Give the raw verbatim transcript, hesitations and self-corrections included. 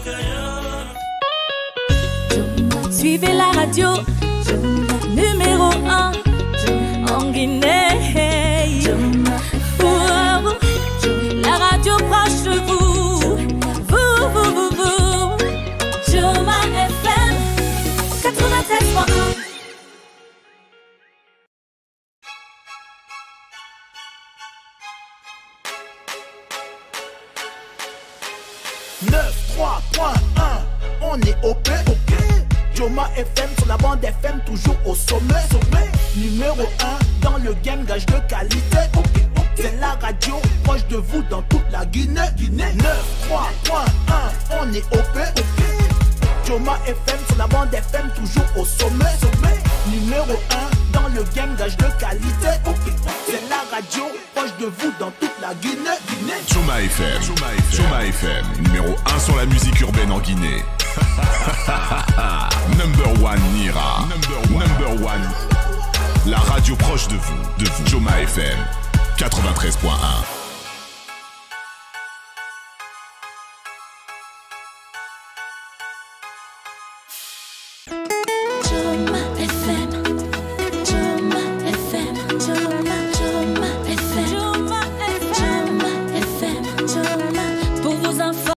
Suivez la radio numéro un en Guinée. Wow. La radio proche de vous. Vous, vous, vous, vous. Joma F M quatre-vingt-treize point un. neuf trois point un, on est O P, ok. Joma F M sur la bande F M, toujours au sommet, sommet. Numéro un dans le game, gage de qualité, ok, ok. C'est la radio proche de vous dans toute la Guinée, Guinée. neuf trois point un, on est O P, ok. Joma F M sur la bande F M, toujours au sommet, sommet. Numéro un dans le game, gage de qualité, ok, ok. C'est la radio proche de vous dans toute la Guinée, Guinée. Joma F M, Joma F M, Joma F M, numéro un sur la musique urbaine en Guinée. Number one Nira, number one, number one. La radio proche de vous, de vous. Joma F M quatre-vingt-treize point un.